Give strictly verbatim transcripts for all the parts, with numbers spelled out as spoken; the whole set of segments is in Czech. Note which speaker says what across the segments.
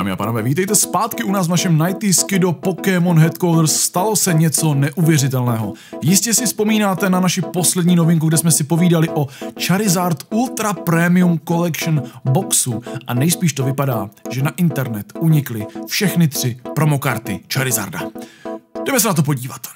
Speaker 1: Dámy a pánové, vítejte zpátky u nás v našem Nighty Skido Pokémon Headquarters. Stalo se něco neuvěřitelného. Jistě si vzpomínáte na naši poslední novinku, kde jsme si povídali o Charizard Ultra Premium Collection boxu a nejspíš to vypadá, že na internet unikly všechny tři promokarty Charizarda. Jdeme se na to podívat.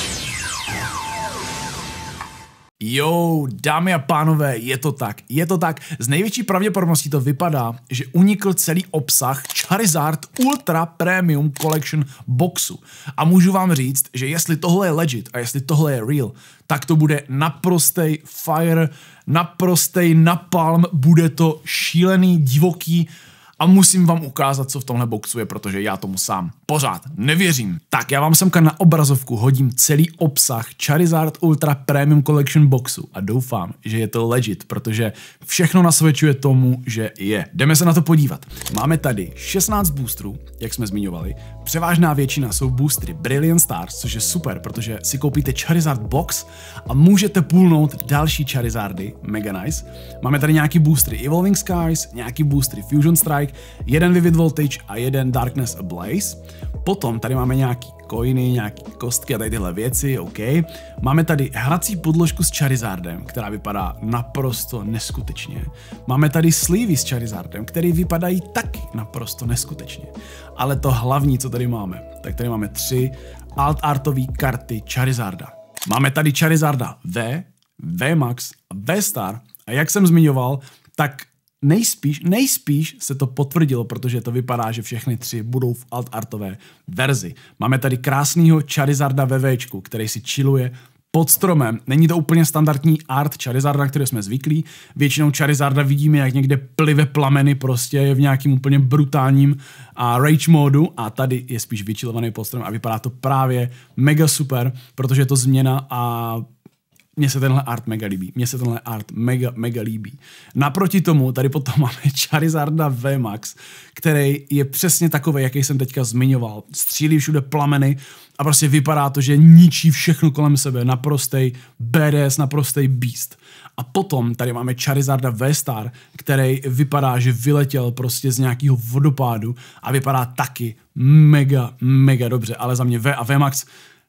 Speaker 1: Jo, dámy a pánové, je to tak, je to tak. Z největší pravděpodobností to vypadá, že unikl celý obsah Charizard Ultra Premium Collection boxu. A můžu vám říct, že jestli tohle je legit a jestli tohle je real, tak to bude naprostej fire, naprostej napalm, bude to šílený, divoký a musím vám ukázat, co v tomhle boxu je, protože já tomu sám pořád nevěřím. Tak já vám semka na obrazovku hodím celý obsah Charizard Ultra Premium Collection boxu a doufám, že je to legit, protože všechno nasvědčuje tomu, že je. Jdeme se na to podívat. Máme tady šestnáct boostrů, jak jsme zmiňovali. Převážná většina jsou boostry Brilliant Stars, což je super, protože si koupíte Charizard box a můžete půlnout další Charizardy, mega nice. Máme tady nějaký boostry Evolving Skies, nějaký boostry Fusion Strike, jeden Vivid Voltage a jeden Darkness Ablaze. Potom tady máme nějaký coiny, nějaký kostky a tady tyhle věci, OK. Máme tady hrací podložku s Charizardem, která vypadá naprosto neskutečně. Máme tady slívy s Charizardem, které vypadají taky naprosto neskutečně. Ale to hlavní, co tady máme, tak tady máme tři alt artové karty Charizarda. Máme tady Charizarda V, V Max a V Star a jak jsem zmiňoval, tak Nejspíš, nejspíš se to potvrdilo, protože to vypadá, že všechny tři budou v alt-artové verzi. Máme tady krásného Charizarda VVčku, který si chilluje pod stromem. Není to úplně standardní art Charizarda, na který jsme zvyklí. Většinou Charizarda vidíme, jak někde plive plameny, prostě je v nějakým úplně brutálním a rage modu a tady je spíš vychillovaný pod stromem a vypadá to právě mega super, protože je to změna a mně se tenhle art mega líbí. Mně se tenhle art mega, mega líbí. Naproti tomu tady potom máme Charizarda V Max, který je přesně takový, jaký jsem teďka zmiňoval. Střílí všude plameny a prostě vypadá to, že ničí všechno kolem sebe. Naprostej badass, naprostej beast. A potom tady máme Charizarda V Star, který vypadá, že vyletěl prostě z nějakého vodopádu a vypadá taky mega, mega dobře. Ale za mě V a V Max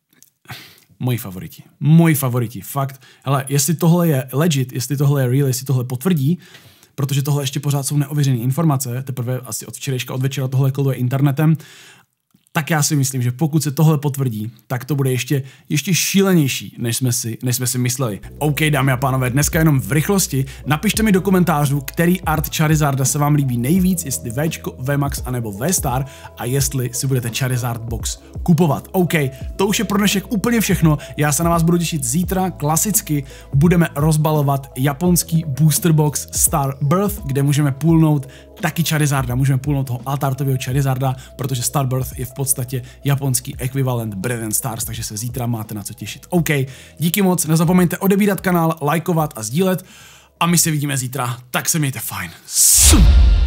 Speaker 1: moji favoriti. Moji favoriti. Fakt. Hele, jestli tohle je legit, jestli tohle je real, jestli tohle potvrdí, protože tohle ještě pořád jsou neověřené informace, teprve asi od včerejška, od večera tohle koluje internetem, tak já si myslím, že pokud se tohle potvrdí, tak to bude ještě, ještě šílenější, než jsme, si, než jsme si mysleli. OK, dámy a pánové, dneska jenom v rychlosti. Napište mi do komentářů, který art Charizarda se vám líbí nejvíc, jestli Včko, V Max anebo V Star a jestli si budete Charizard box kupovat. OK, to už je pro dnešek úplně všechno. Já se na vás budu těšit zítra. Klasicky budeme rozbalovat japonský booster box Star Birth, kde můžeme půlnout taky Charizarda, můžeme půlnout toho altartového Charizarda, protože Star Birth je v podstatě japonský ekvivalent Brilliant Stars, takže se zítra máte na co těšit. OK, díky moc, nezapomeňte odebírat kanál, lajkovat a sdílet a my se vidíme zítra, tak se mějte fajn.